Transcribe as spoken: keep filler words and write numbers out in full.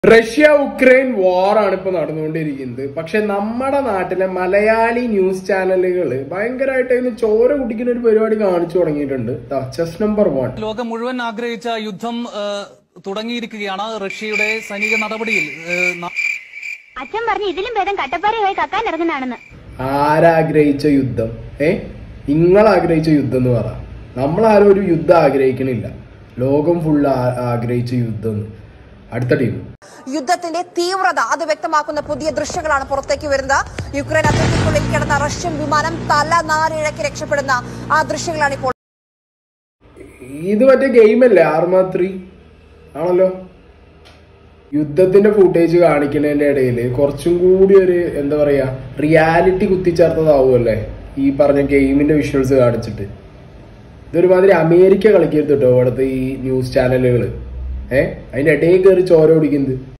Russia Ukraine വാറാണ് ഇപ്പൊ നടന്നുകൊണ്ടിരിക്കുന്നത്. പക്ഷെ നമ്മുടെ നാട്ടിലെ മലയാളി ന്യൂസ് ചാനലുകൾ ഭയങ്കരമായിട്ട് അതിന് ചോര കുടിക്കുന്ന ഒരു പരിപാടി കാണിച്ചു തുടങ്ങിയിട്ടുണ്ട്. Chess number one. ലോകം മുഴുവൻ ആഗ്രഹിച്ച യുദ്ധം തുടങ്ങിയിരിക്കുകയാണ്. റഷ്യയുടെ സൈനിക നടപടിയിൽ അച്ഛൻ പറഞ്ഞു ഇതിലും ഭേദം കട്ടപ്പാറയായി കക്കാൻ ഇറങ്ങുന്നതാണെന്ന്. ആരാഗ്രഹിച്ച യുദ്ധം? ഏ നിങ്ങൾ ആഗ്രഹിച്ച യുദ്ധം എന്ന് പറ. നമ്മളാരും ഒരു യുദ്ധം ആഗ്രഹിക്കണില്ല. ലോകം ഫുള്ള് ആഗ്രഹിച്ച യുദ്ധം. അടുത്ത ടീം. യുദ്ധത്തിന്റെ തീവ്രത അത് വ്യക്തമാക്കുന്ന പുതിയ ദൃശ്യങ്ങളാണ് പുറത്തേക്ക് വരുന്നത്. യുക്രൈൻ അതിർത്തിക്കുള്ളിൽ കിടന്ന റഷ്യൻ വിമാനം തല നാലിഴക്കി രക്ഷപ്പെടുന്ന ആ ദൃശ്യങ്ങളാണ് ഇപ്പോൾ. ഇത് മറ്റേ ഗെയിമല്ലേ, ആർമ ത്രീ ആണല്ലോ. യുദ്ധത്തിന്റെ ഫുട്ടേജ് കാണിക്കുന്നതിന്റെ ഇടയിൽ കുറച്ചും കൂടി ഒരു എന്താ പറയാ റിയാലിറ്റി കുത്തിച്ചേർത്തതാവുമല്ലേ ഈ പറഞ്ഞ ഗെയിമിന്റെ വിഷ്വൽസ് കാണിച്ചിട്ട്. ഇതൊരുമാതിരി അമേരിക്ക കളിക്കരുത് കേട്ടോ ഇവിടുത്തെ ഈ ന്യൂസ് ചാനലുകൾ. ഏഹ് അതിന്റെ ഇടയിൽ കയറി ചോര ഓടിക്കുന്നത്.